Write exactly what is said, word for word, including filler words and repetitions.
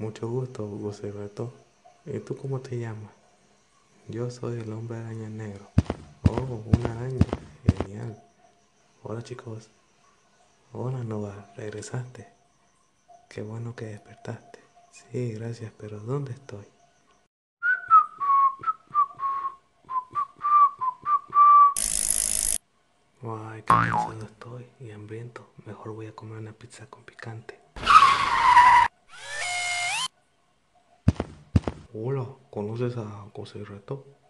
Mucho gusto, José Beto. ¿Y tú cómo te llamas? Yo soy el hombre araña negro. Oh, una araña. Genial. Hola chicos. Hola Nova, regresaste. Qué bueno que despertaste. Sí, gracias, pero ¿dónde estoy? Ay, qué cansado estoy y hambriento. Mejor voy a comer una pizza con picante. Hola, ¿conoces a José Reto?